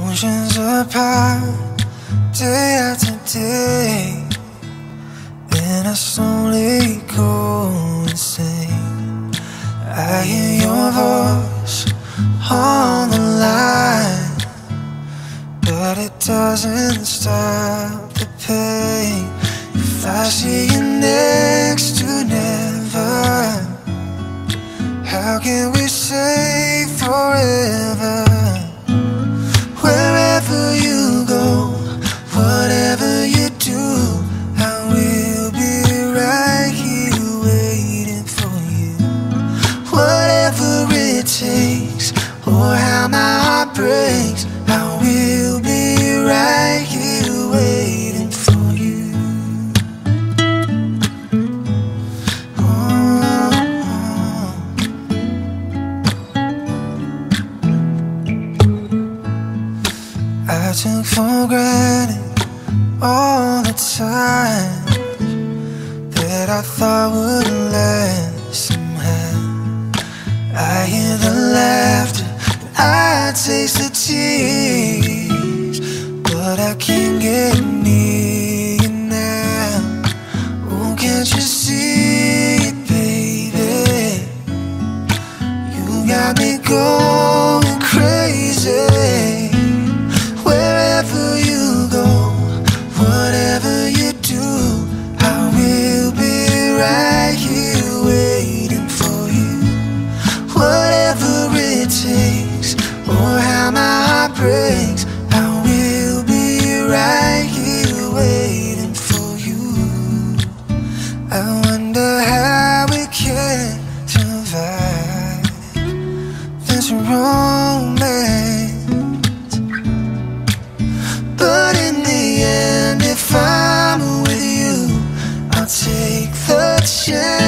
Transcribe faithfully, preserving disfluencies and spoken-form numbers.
Oceans apart, day after day, and I slowly go insane. I hear your voice on the line, but it doesn't stop the pain. If I see you next to never, how can we say forever? Wherever you go, whatever you do, I will be right here waiting for you. Whatever it takes, or how my heart breaks, I will be right here waiting for you. Oh, oh. I took for granted all the time that I thought would last somehow. I hear the laughter, I taste the tears, but I can't get near you now. Oh, can't you see it, baby? You got me going crazy. Wherever you go, whatever you do, I will be right here waiting for you. Whatever it takes, or how my heart breaks, I will be right here waiting for you. I wonder how we can survive this romance. But in the end, if I'm with you, I'll take the chance.